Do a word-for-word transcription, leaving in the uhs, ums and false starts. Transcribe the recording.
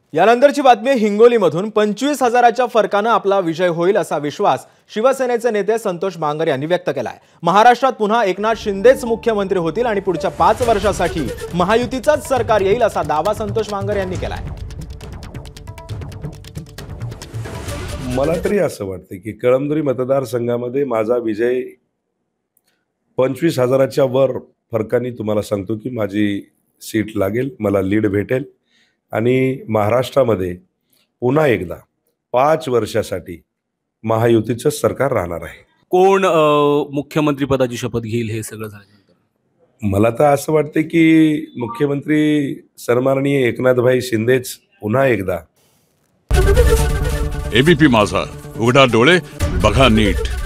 यानंतरची बातमी हिंगोलीमधून पंचवीस हजाराच्या फरकाने आपला विजय होईल असा विश्वास शिवसेनेचे नेते संतोष बांगर यांनी व्यक्त केला आहे। महाराष्ट्रात पुन्हा एकनाथ शिंदेच मुख्यमंत्री होतील आणि पुढच्या पाच वर्षासाठी महायुतीचंच सरकार येईल असा दावा संतोष बांगर यांनी केला आहे। मला तरी असं वाटतं की कळमनुरी मतदारसंघामध्ये माझा विजय पंचवीस हजाराच्या वर फरकाने तुम्हाला सांगतो की माझी सीट लागेल, मला लीड भेटेल आणि महाराष्ट्रामध्ये पुन्हा एकदा पाच वर्षासाठी महायुतीचं सरकार राहणार आहे। कोण मुख्यमंत्री पदाची शपथ घेईल हे सगळं झाल्यानंतर? मला तर असं वाटतं की मुख्यमंत्री सन्माननीय एकनाथभाई शिंदेच पुन्हा एकदा। एबीपी माझा, उघडा डोळे बघा नीट।